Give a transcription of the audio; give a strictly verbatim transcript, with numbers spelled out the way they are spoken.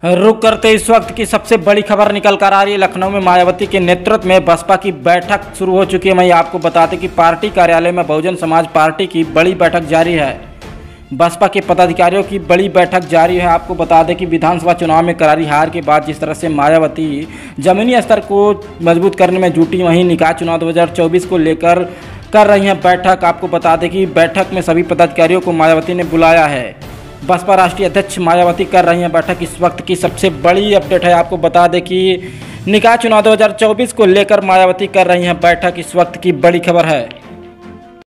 रुक करते इस वक्त की सबसे बड़ी खबर निकल कर आ रही है। लखनऊ में मायावती के नेतृत्व में बसपा की बैठक शुरू हो चुकी है। मैं आपको बता दें कि पार्टी कार्यालय में बहुजन समाज पार्टी की बड़ी बैठक जारी है। बसपा के पदाधिकारियों की बड़ी बैठक जारी है। आपको बता दें कि विधानसभा चुनाव में करारी हार के बाद जिस तरह से मायावती जमीनी स्तर को मजबूत करने में जुटी, वहीं निकाय चुनाव दो हज़ार चौबीस को लेकर कर रही हैं बैठक। आपको बता दें कि बैठक में सभी पदाधिकारियों को मायावती ने बुलाया है। बसपा राष्ट्रीय अध्यक्ष मायावती कर रही हैं बैठक। इस वक्त की सबसे बड़ी अपडेट है। आपको बता दें कि निकाय चुनाव दो हज़ार चौबीस को लेकर मायावती कर रही हैं बैठक। इस वक्त की बड़ी खबर है।